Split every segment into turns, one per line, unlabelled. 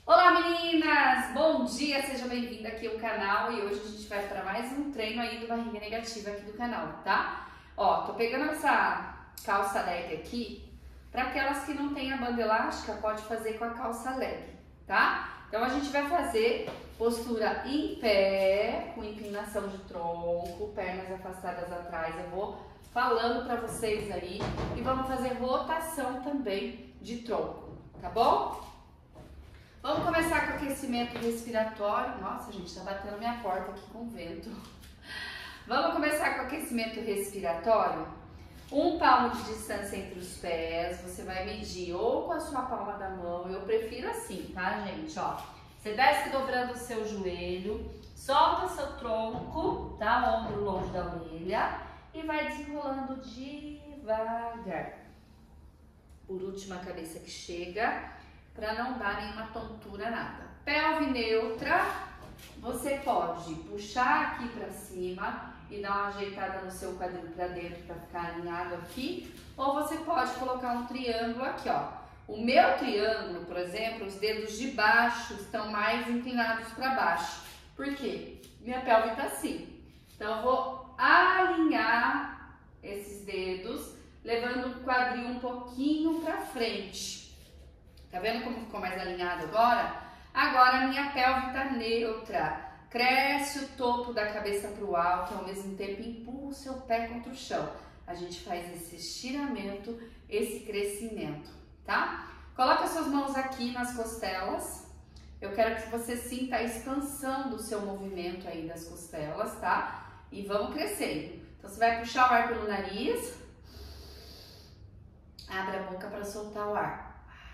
Olá meninas, bom dia, seja bem-vinda aqui ao canal e hoje a gente vai para mais um treino aí do barriga negativa aqui do canal, tá? Ó, tô pegando essa calça leg aqui, para aquelas que não tem a banda elástica, pode fazer com a calça leg, tá? Então a gente vai fazer postura em pé, com inclinação de tronco, pernas afastadas atrás, eu vou falando para vocês aí e vamos fazer rotação também de tronco, tá bom? Vamos começar com aquecimento respiratório. Nossa, gente, tá batendo minha porta aqui com vento. Vamos começar com aquecimento respiratório. Um palmo de distância entre os pés. Você vai medir ou com a sua palma da mão. Eu prefiro assim, tá, gente? Ó, você desce dobrando o seu joelho, solta seu tronco, tá? Ombro longe da orelha e vai desenrolando devagar. Por último, a cabeça que chega, para não dar nenhuma tontura, nada. Pelve neutra, você pode puxar aqui para cima e dar uma ajeitada no seu quadril para dentro para ficar alinhado aqui, ou você pode colocar um triângulo aqui, ó. O meu triângulo, por exemplo, os dedos de baixo estão mais inclinados para baixo. Por quê? Minha pelve tá assim. Então eu vou alinhar esses dedos, levando o quadril um pouquinho para frente. Tá vendo como ficou mais alinhado agora? Agora a minha pelve tá neutra. Cresce o topo da cabeça para o alto e ao mesmo tempo empurra o seu pé contra o chão. A gente faz esse estiramento, esse crescimento, tá? Coloca suas mãos aqui nas costelas. Eu quero que você sinta a expansão do seu movimento aí das costelas, tá? E vamos crescendo. Então você vai puxar o ar pelo nariz. Abre a boca para soltar o ar.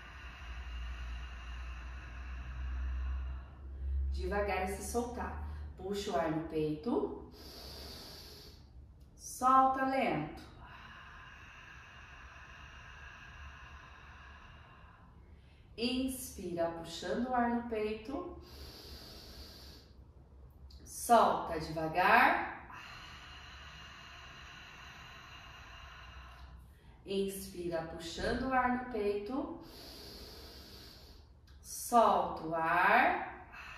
Devagar e se soltar. Puxa o ar no peito. Solta lento. Inspira, puxando o ar no peito. Solta devagar. Inspira, puxando o ar no peito. Solta o ar.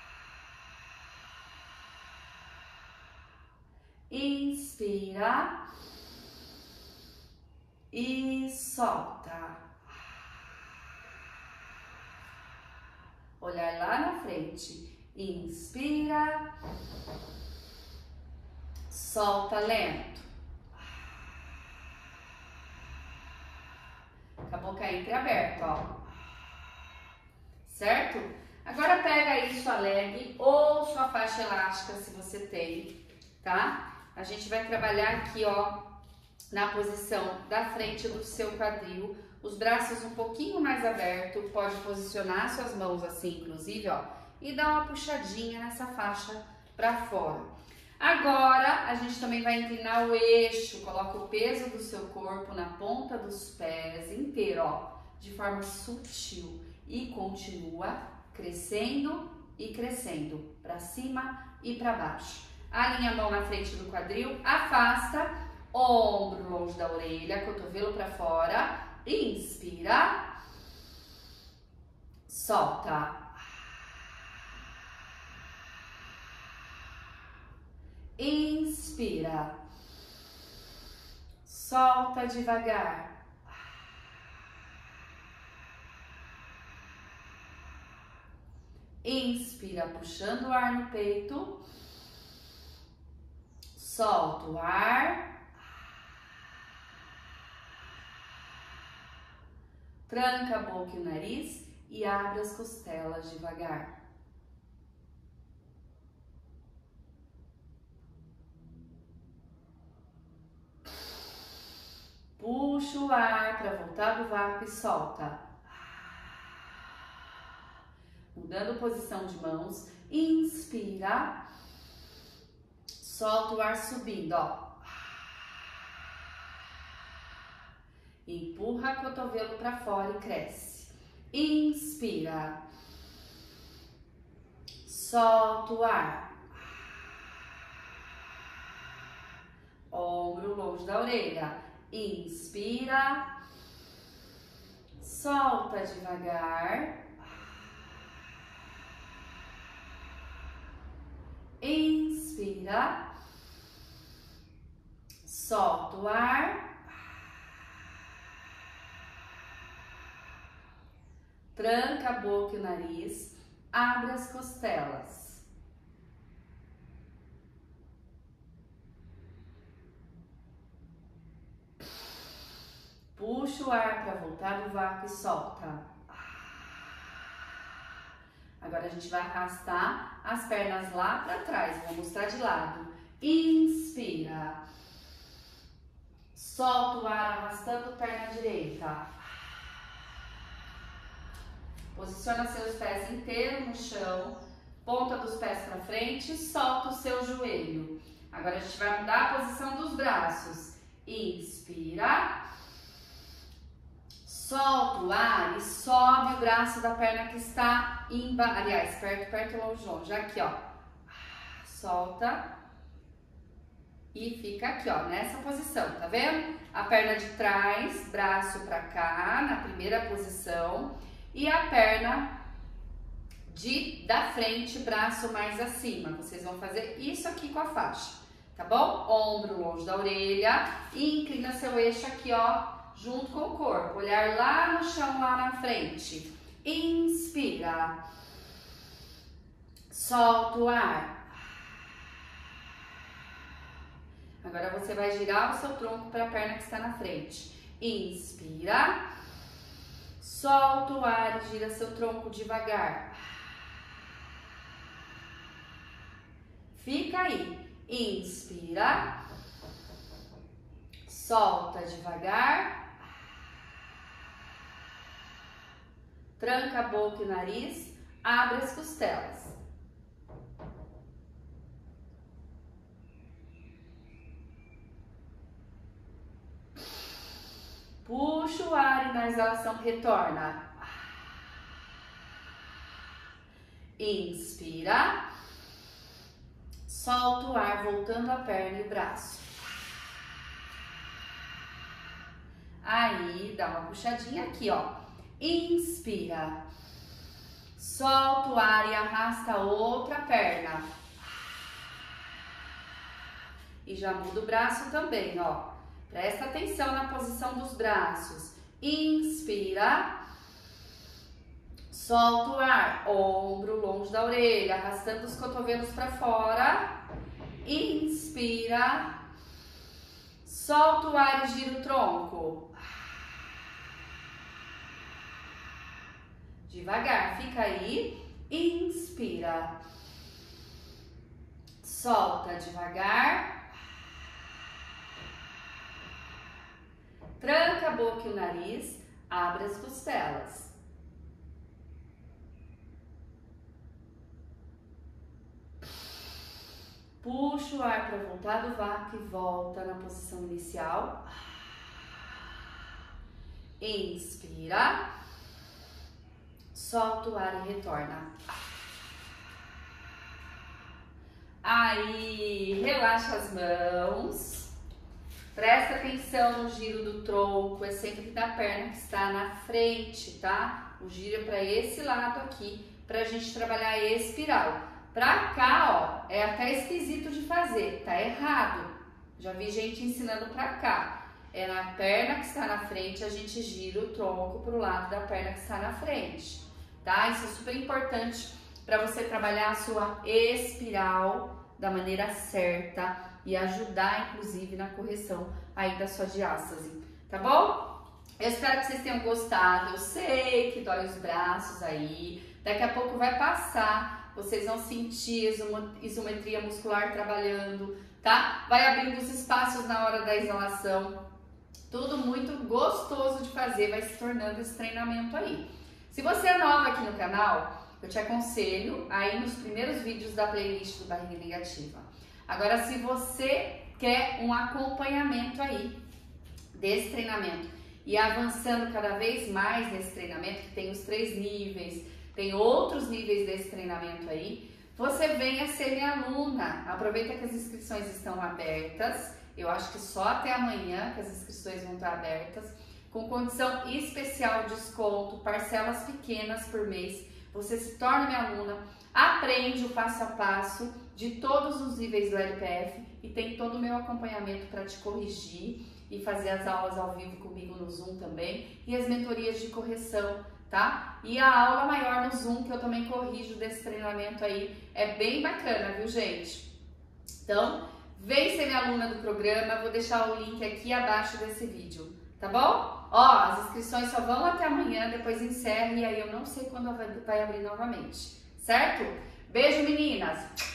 Inspira e solta. Olhar lá na frente. Inspira, solta lento. Com a boca entreaberta, ó. Certo? Agora pega aí sua leg ou sua faixa elástica, se você tem, tá? A gente vai trabalhar aqui, ó, na posição da frente do seu quadril, os braços um pouquinho mais abertos, pode posicionar suas mãos assim, inclusive, ó, e dar uma puxadinha nessa faixa para fora. Agora, a gente também vai inclinar o eixo, coloca o peso do seu corpo na ponta dos pés inteiro, ó, de forma sutil e continua crescendo e crescendo, para cima e para baixo. Alinha a mão na frente do quadril, afasta, ombro longe da orelha, cotovelo para fora, inspira, solta, inspira, solta devagar, inspira puxando o ar no peito. Solta o ar. Tranca a boca e o nariz e abre as costelas devagar. Puxa o ar para voltar do vácuo e solta. Mudando posição de mãos. Inspira. Solta o ar subindo, ó. Empurra o cotovelo para fora e cresce. Inspira. Solta o ar. Ombro longe da orelha. Inspira. Solta devagar. Inspira. Solta o ar. Tranca a boca e o nariz. Abre as costelas. Puxa o ar para voltar do vácuo e solta. Agora a gente vai arrastar as pernas lá para trás. Vou mostrar de lado. Inspira. Solta o ar arrastando a perna direita. Posiciona seus pés inteiros no chão. Ponta dos pés para frente. Solta o seu joelho. Agora a gente vai mudar a posição dos braços. Inspira. Solta o ar e sobe o braço da perna que está embaixo. Aliás, perto, longe, longe. Aqui, ó. Solta. E fica aqui, ó, nessa posição, tá vendo? A perna de trás, braço pra cá, na primeira posição. E a perna da frente, braço mais acima. Vocês vão fazer isso aqui com a faixa, tá bom? Ombro longe da orelha. E inclina seu eixo aqui, ó, junto com o corpo. Olhar lá no chão, lá na frente. Inspira. Solta o ar. Agora você vai girar o seu tronco para a perna que está na frente. Inspira. Solta o ar e gira seu tronco devagar. Fica aí. Inspira. Solta devagar. Tranca a boca e o nariz. Abre as costelas. Puxa o ar e na exalação retorna. Inspira. Solta o ar voltando a perna e o braço. Aí, dá uma puxadinha aqui, ó. Inspira. Solta o ar e arrasta a outra perna. E já muda o braço também, ó. Presta atenção na posição dos braços. Inspira. Solta o ar. Ombro longe da orelha, arrastando os cotovelos para fora. Inspira. Solta o ar e gira o tronco. Devagar, fica aí. Inspira. Solta devagar. Tranca a boca e o nariz, abre as costelas. Puxa o ar para voltar do vácuo e volta na posição inicial. Inspira. Solta o ar e retorna. Aí, relaxa as mãos. Presta atenção no giro do tronco, é sempre da perna que está na frente, tá? O giro é para esse lado aqui, pra gente trabalhar a espiral. Pra cá, ó, é até esquisito de fazer, tá errado. Já vi gente ensinando pra cá. É na perna que está na frente, a gente gira o tronco pro lado da perna que está na frente, tá? Isso é super importante para você trabalhar a sua espiral da maneira certa e ajudar, inclusive, na correção aí da sua diástase, tá bom? Eu espero que vocês tenham gostado. Eu sei que dói os braços aí, daqui a pouco vai passar, vocês vão sentir isometria muscular trabalhando, tá? Vai abrindo os espaços na hora da exalação, tudo muito gostoso de fazer, vai se tornando esse treinamento aí. Se você é nova aqui no canal, eu te aconselho aí nos primeiros vídeos da playlist do Barriga Negativa. Agora, se você quer um acompanhamento aí desse treinamento e avançando cada vez mais nesse treinamento, que tem os 3 níveis, tem outros níveis desse treinamento aí, você venha ser minha aluna. Aproveita que as inscrições estão abertas, eu acho que só até amanhã que as inscrições vão estar abertas, com condição especial de desconto, parcelas pequenas por mês. você se torna minha aluna, aprende o passo a passo de todos os níveis do LPF e tem todo o meu acompanhamento para te corrigir e fazer as aulas ao vivo comigo no Zoom também e as mentorias de correção, tá? E a aula maior no Zoom que eu também corrijo desse treinamento aí, é bem bacana, viu, gente? Então, vem ser minha aluna do programa, vou deixar o link aqui abaixo desse vídeo, tá bom? Ó, as inscrições só vão até amanhã, depois encerra e aí eu não sei quando vai abrir novamente, certo? Beijo, meninas!